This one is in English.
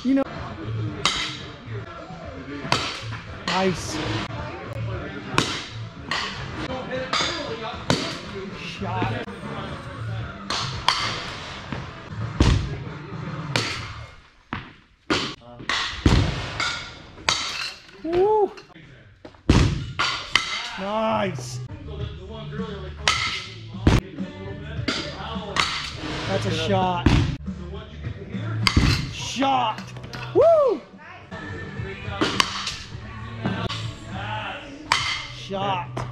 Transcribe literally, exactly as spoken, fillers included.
You know. Nice. Shot. Woo! Nice. That's a shot. Shot. Woo! Shot.